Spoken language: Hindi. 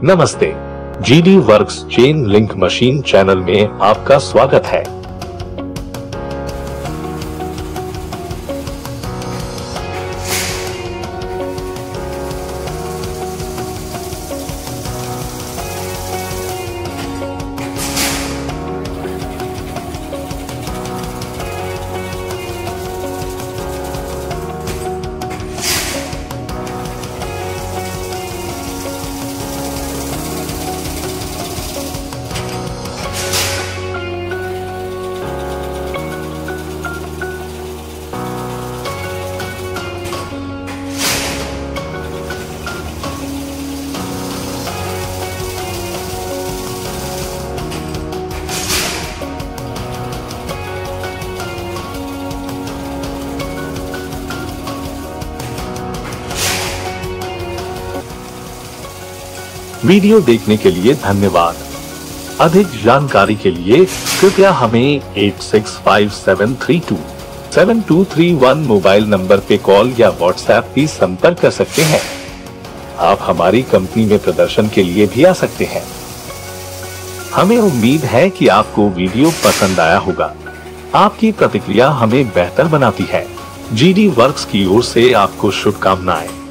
नमस्ते, GD works chain link machine channel में आपका स्वागत है। वीडियो देखने के लिए धन्यवाद। अधिक जानकारी के लिए कृपया हमें 8657327231 मोबाइल नंबर पे कॉल या व्हाट्सएप भी संपर्क कर सकते हैं। आप हमारी कंपनी में प्रदर्शन के लिए भी आ सकते हैं। हमें उम्मीद है कि आपको वीडियो पसंद आया होगा। आपकी प्रतिक्रिया हमें बेहतर बनाती है। जीडी वर्क्स की ओर से आपको शुभकामनाएं।